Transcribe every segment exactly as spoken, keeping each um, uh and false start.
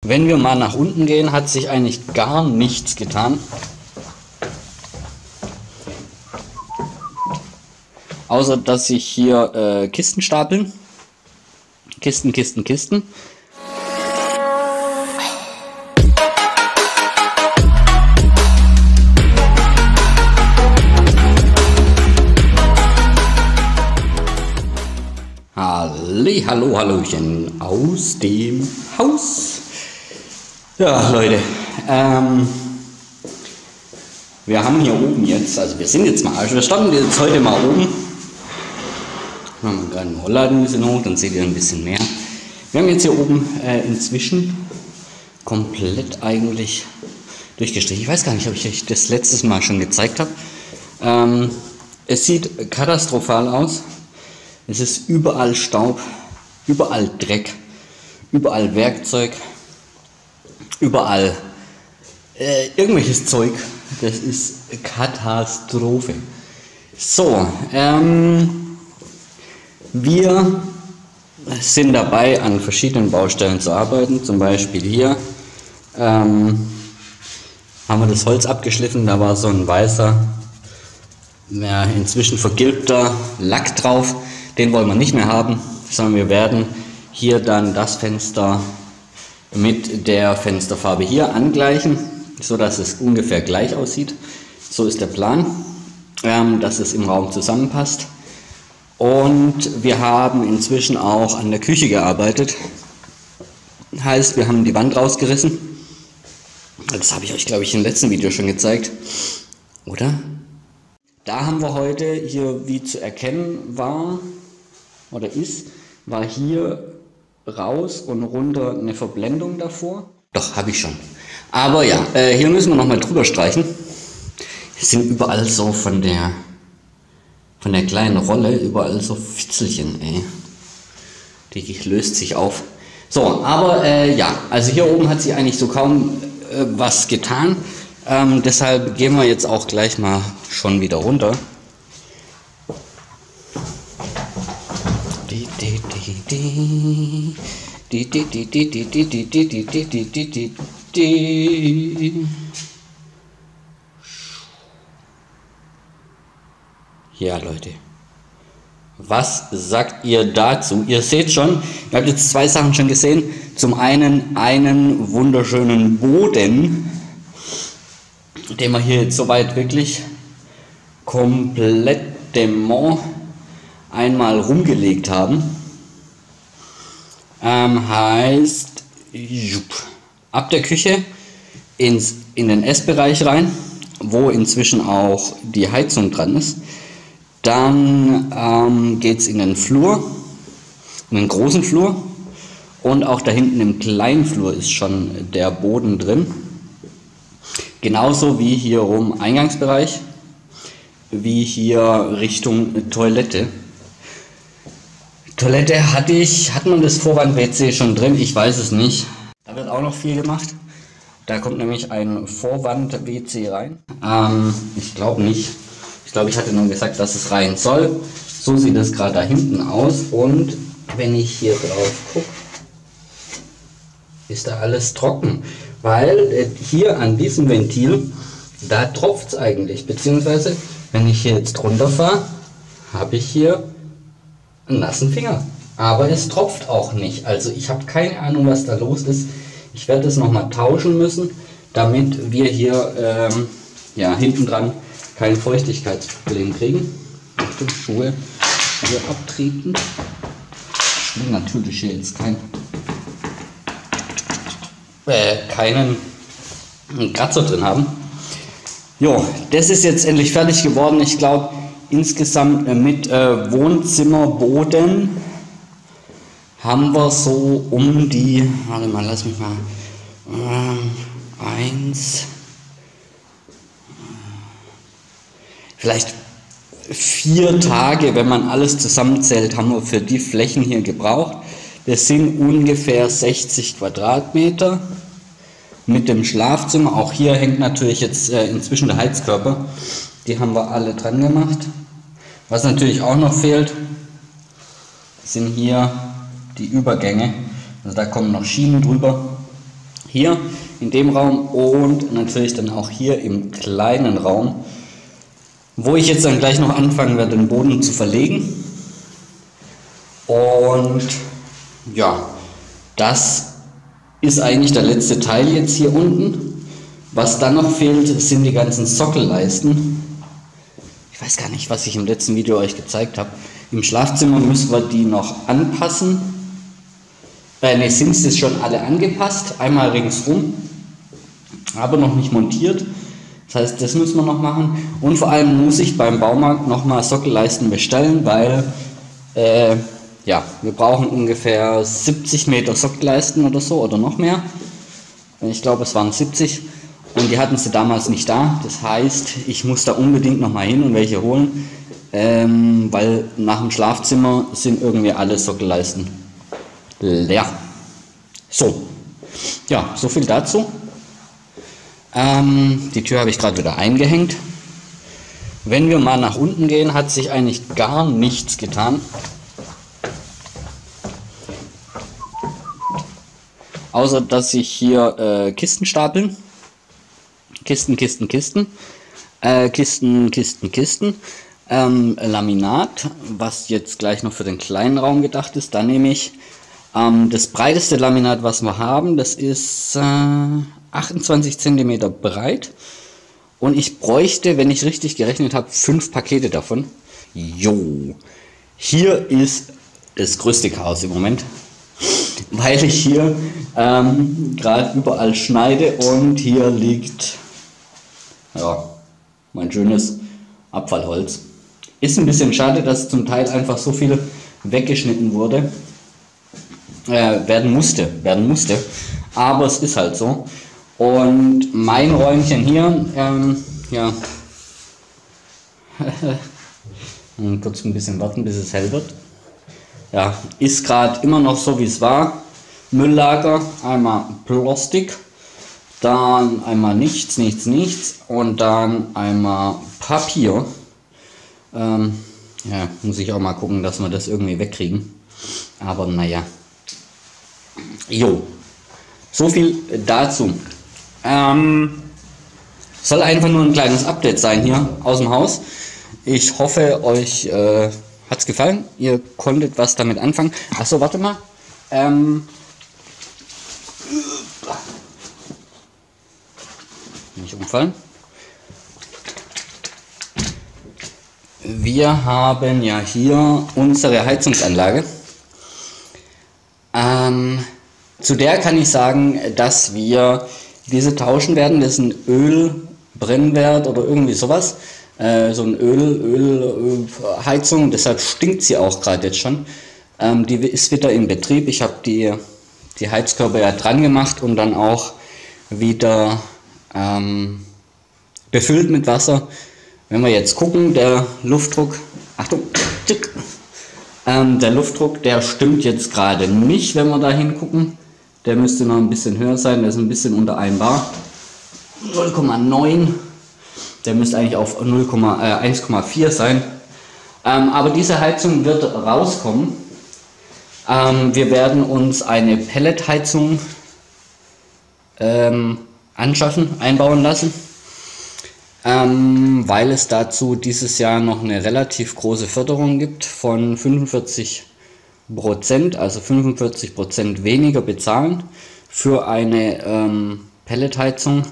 Wenn wir mal nach unten gehen, hat sich eigentlich gar nichts getan. Außer dass sich hier äh, Kisten stapeln. Kisten, Kisten, Kisten. Halli, hallo, hallöchen aus dem Haus. Ja, Leute, ähm, wir haben hier oben jetzt, also wir sind jetzt mal, also wir starten jetzt heute mal oben. Machen wir gerade den Rollladen ein bisschen hoch, dann seht ihr ein bisschen mehr. Wir haben jetzt hier oben äh, inzwischen komplett eigentlich durchgestrichen. Ich weiß gar nicht, ob ich euch das letztes Mal schon gezeigt habe. Ähm, es sieht katastrophal aus. Es ist überall Staub, überall Dreck, überall Werkzeug, überall äh, irgendwelches Zeug. Das ist Katastrophe. So, ähm, wir sind dabei, an verschiedenen Baustellen zu arbeiten. Zum Beispiel hier ähm, haben wir das Holz abgeschliffen. Da war so ein weißer, ja, inzwischen vergilbter Lack drauf. Den wollen wir nicht mehr haben, sondern wir werden hier dann das Fenster mit der Fensterfarbe hier angleichen, so dass es ungefähr gleich aussieht. So ist der Plan, ähm, dass es im Raum zusammenpasst. Und wir haben inzwischen auch an der Küche gearbeitet. Heißt, wir haben die Wand rausgerissen. Das habe ich euch, glaube ich, im letzten Video schon gezeigt, oder? Da haben wir heute hier, wie zu erkennen war oder ist, war hier raus und runter eine Verblendung davor. Doch, habe ich schon. Aber ja, äh, hier müssen wir nochmal drüber streichen. Hier sind überall so von der von der kleinen Rolle, überall so Fitzelchen, ey. Die löst sich auf. So, aber äh, ja, also hier oben hat sich eigentlich so kaum äh, was getan. Ähm, deshalb gehen wir jetzt auch gleich mal schon wieder runter. Ja, Leute, was sagt ihr dazu? Ihr seht schon, ihr habt jetzt zwei Sachen schon gesehen. Zum einen einen wunderschönen Boden, den wir hier jetzt soweit wirklich komplett dement einmal rumgelegt haben. Ähm, heißt, ab der Küche ins, in den Essbereich rein, wo inzwischen auch die Heizung dran ist. Dann ähm, geht es in den Flur, in den großen Flur, und auch da hinten im kleinen Flur ist schon der Boden drin. Genauso wie hier rum Eingangsbereich, wie hier Richtung Toilette. Toilette hatte ich, hat man das Vorwand-W C schon drin? Ich weiß es nicht. Da wird auch noch viel gemacht. Da kommt nämlich ein Vorwand-W C rein. Ähm, ich glaube nicht. Ich glaube, ich hatte nur gesagt, dass es rein soll. So sieht es gerade da hinten aus. Und wenn ich hier drauf gucke, ist da alles trocken. Weil äh, hier an diesem Ventil, da tropft es eigentlich. Beziehungsweise, wenn ich hier jetzt runterfahre, habe ich hier einen nassen Finger. Aber es tropft auch nicht. Also ich habe keine Ahnung, was da los ist. Ich werde es nochmal tauschen müssen, damit wir hier ähm, ja, hinten dran kein Feuchtigkeitsproblem kriegen. Achtung, Schuhe hier abtreten. Ich will natürlich hier jetzt kein, äh, keinen Kratzer drin haben. Jo, das ist jetzt endlich fertig geworden. Ich glaube, insgesamt äh, mit äh, Wohnzimmerboden haben wir so um die, warte mal, lass mich mal, ähm, eins, vielleicht vier Tage, wenn man alles zusammenzählt, haben wir für die Flächen hier gebraucht. Das sind ungefähr sechzig Quadratmeter mit dem Schlafzimmer. Auch hier hängt natürlich jetzt äh, inzwischen der Heizkörper. Die haben wir alle dran gemacht. Was natürlich auch noch fehlt, sind hier die Übergänge. Also da kommen noch Schienen drüber. Hier in dem Raum und natürlich dann auch hier im kleinen Raum, wo ich jetzt dann gleich noch anfangen werde, den Boden zu verlegen. Und ja, das ist eigentlich der letzte Teil jetzt hier unten. Was dann noch fehlt, sind die ganzen Sockelleisten. Ich weiß gar nicht, was ich im letzten Video euch gezeigt habe. Im Schlafzimmer müssen wir die noch anpassen. Äh, ne, sind es schon alle angepasst, einmal ringsrum, aber noch nicht montiert. Das heißt, das müssen wir noch machen. Und vor allem muss ich beim Baumarkt nochmal Sockelleisten bestellen, weil äh, ja, wir brauchen ungefähr siebzig Meter Sockelleisten oder so oder noch mehr. Ich glaube, es waren siebzig und die hatten sie damals nicht da. Das heißt, ich muss da unbedingt nochmal hin und welche holen, ähm, weil nach dem Schlafzimmer sind irgendwie alle Sockelleisten leer. So, ja, so viel dazu. Ähm, die Tür habe ich gerade wieder eingehängt. Wenn wir mal nach unten gehen, hat sich eigentlich gar nichts getan. Außer dass sich hier äh, Kisten stapeln. Kisten, Kisten, Kisten. Äh, Kisten, Kisten, Kisten. Ähm, Laminat, was jetzt gleich noch für den kleinen Raum gedacht ist. Da nehme ich ähm, das breiteste Laminat, was wir haben. Das ist äh, achtundzwanzig Zentimeter breit. Und ich bräuchte, wenn ich richtig gerechnet habe, fünf Pakete davon. Jo. Hier ist das größte Chaos im Moment. Weil ich hier ähm, gerade überall schneide und hier liegt ja, mein schönes Abfallholz. Ist ein bisschen schade, dass zum Teil einfach so viel weggeschnitten wurde, äh, werden musste, werden musste, aber es ist halt so. Und mein Räumchen hier, ähm, ja, und kurz ein bisschen warten, bis es hell wird. Ja, ist gerade immer noch so, wie es war. Mülllager, einmal Plastik, dann einmal nichts, nichts, nichts und dann einmal Papier. Ähm, ja, muss ich auch mal gucken, dass wir das irgendwie wegkriegen. Aber naja. Jo, so viel dazu. Ähm, soll einfach nur ein kleines Update sein hier aus dem Haus. Ich hoffe, euch äh, hat es gefallen. Ihr konntet was damit anfangen. Achso, warte mal. Ähm, nicht umfallen. Wir haben ja hier unsere Heizungsanlage. Ähm, zu der kann ich sagen, dass wir diese tauschen werden. Das ist ein Ölbrennwert oder irgendwie sowas. Äh, so ein Öl, Öl, Heizung. Deshalb stinkt sie auch gerade jetzt schon. Ähm, die ist wieder in Betrieb. Ich habe die, die Heizkörper ja dran gemacht und dann auch wieder ähm, befüllt mit Wasser. Wenn wir jetzt gucken, der Luftdruck, Achtung, ähm, der Luftdruck, der stimmt jetzt gerade nicht, wenn wir da hingucken. Der müsste noch ein bisschen höher sein, der ist ein bisschen unter einem Bar. null Komma neun, der müsste eigentlich auf eins Komma vier sein. Ähm, aber diese Heizung wird rauskommen. Ähm, wir werden uns eine Pelletheizung ähm, anschaffen, einbauen lassen. Ähm, weil es dazu dieses Jahr noch eine relativ große Förderung gibt von fünfundvierzig Prozent, also fünfundvierzig Prozent weniger bezahlen für eine ähm, Pelletheizung.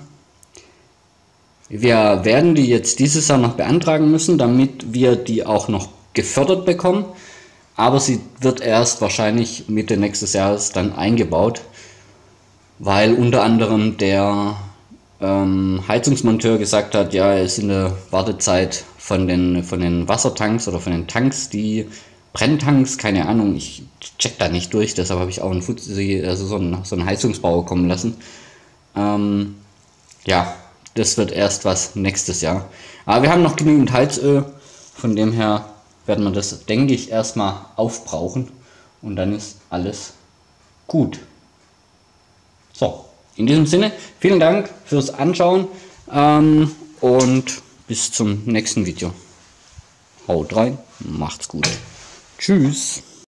Wir werden die jetzt dieses Jahr noch beantragen müssen, damit wir die auch noch gefördert bekommen, aber sie wird erst wahrscheinlich Mitte nächstes Jahres dann eingebaut, weil unter anderem der Ähm, Heizungsmonteur gesagt hat, ja, er ist in der Wartezeit von den, von den Wassertanks oder von den Tanks, die Brenntanks, keine Ahnung, ich check da nicht durch, deshalb habe ich auch einen, Fuzzi, also so einen, so einen Heizungsbauer kommen lassen. Ähm, ja, das wird erst was nächstes Jahr. Aber wir haben noch genügend Heizöl, von dem her werden wir das, denke ich, erstmal aufbrauchen und dann ist alles gut. So. In diesem Sinne, vielen Dank fürs Anschauen ähm, und bis zum nächsten Video. Haut rein, macht's gut. Tschüss.